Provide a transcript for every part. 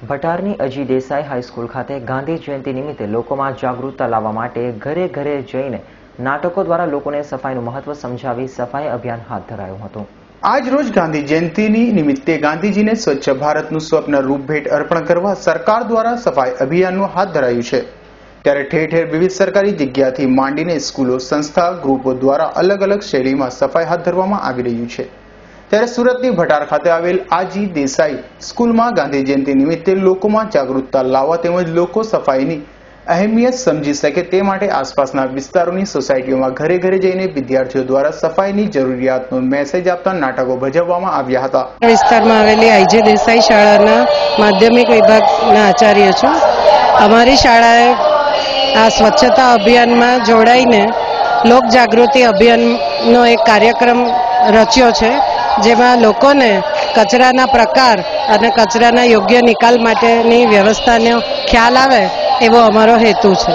ભટારની અજી દેસાઈ હાઈસ્કૂલ ખાતે ગાંધી જયંતિ નિમિત્તે લોકોમાં જાગૃતતા લાવવા માટે ઘરે ઘરે જઈને નાટકો દ્વારા લોકોને સફાઈનું મહત્વ સમજાવી સફાઈ અભિયાન હાથ ધરાયું હતું। આજ રોજ ગાંધી જયંતિની નિમિત્તે ગાંધીજીને સ્વચ્છ ભારતનું સ્વપ્ન રૂપ ભેટ અર્પણ કરવા સરકાર દ્વારા સફાઈ અભિયાનનું હાથ ધરાયું છે। ત્યારે ઠેર ઠેર વિવિધ સરકારી જગ્યાથી માંડીને સ્કૂલો, સંસ્થા, ગ્રુપો દ્વારા અલગ અલગ શૈલીમાં સફાઈ હાથ ધરવામાં આવી રહ્યું છે। ત્યારે સુરતની ભટાર ખાતે આવેલ આજી દેસાઈ સ્કૂલમાં ગાંધી જયંતિ નિમિત્તે લોકોમાં જાગૃતતા લાવવા તેમજ લોકો સફાઈની અહેમિયત સમજી શકે તે માટે આસપાસના વિસ્તારોની સોસાયટીઓમાં ઘરે ઘરે જઈને વિદ્યાર્થીઓ દ્વારા સફાઈની જરૂરિયાતનો મેસેજ આપતા નાટકો ભજવવામાં આવ્યા હતા। વિસ્તારમાં આવેલી આજી દેસાઈ શાળાના માધ્યમિક વિભાગના આચાર્ય છું। અમારી શાળાએ આ સ્વચ્છતા અભિયાનમાં જોડાઈને લોક જાગૃતિ અભિયાનનો એક કાર્યક્રમ રચ્યો છે, જેમાં લોકોને કચરાના પ્રકાર અને કચરાના યોગ્ય નિકાલ માટેની વ્યવસ્થાનો ખ્યાલ આવે એવો અમારો હેતુ છે।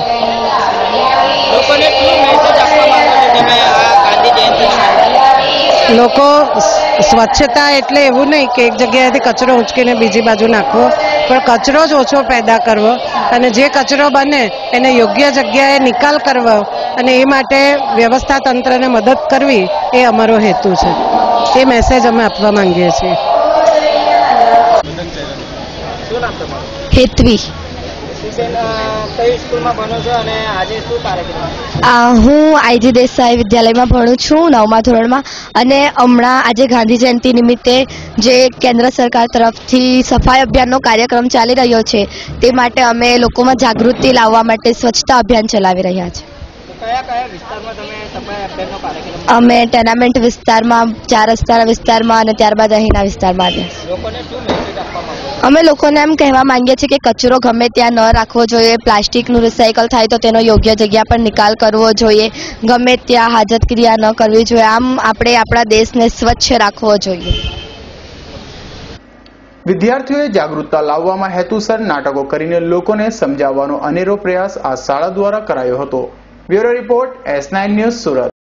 લોકો સ્વચ્છતા એટલે એવું નહીં કે એક જગ્યાએથી કચરો ઉંચકીને બીજી બાજુ નાખવો, પણ કચરો જ ઓછો પેદા કરવો અને જે કચરો બને એને યોગ્ય જગ્યાએ નિકાલ કરવો અને એ માટે વ્યવસ્થા તંત્રને મદદ કરવી એ અમારો હેતુ છે। એ મેસેજ અમે આપવા માંગીએ છીએ। હેતવી હું આઈજી દેસાઈ વિદ્યાલયમાં ભણું છું 9મા ધોરણમાં અને હમણાં આજે ગાંધી જયંતિ નિમિત્તે જે કેન્દ્ર સરકાર તરફથી સફાઈ અભિયાનનો કાર્યક્રમ ચાલી રહ્યો છે તે માટે અમે લોકોમાં જાગૃતિ લાવવા માટે સ્વચ્છતા અભિયાન ચલાવી રહ્યા છીએ। અમે ટેનામેન્ટ વિસ્તારમાં, 4 રસ્તાના વિસ્તારમાં અને ત્યારબાદ અહીંના વિસ્તારમાં અમે લોકોને એમ કહેવા માંગીએ છીએ કે કચરો ગમે ત્યાં ન રાખવો જોઈએ, પ્લાસ્ટિકનું રિસાયકલ થાય તો તેનો યોગ્ય જગ્યા પર નિકાલ કરવો જોઈએ, ગમે ત્યાં હાજત ક્રિયા ન કરવી જોઈએ, આમ આપણે આપણા દેશને સ્વચ્છ રાખવો જોઈએ। વિદ્યાર્થીઓએ જાગૃતતા લાવવામાં હેતુસર નાટકો કરીને લોકોને સમજાવવાનો અનેરો પ્રયાસ આ શાળા દ્વારા કરાયો હતો। Bureau report S9 news Surat.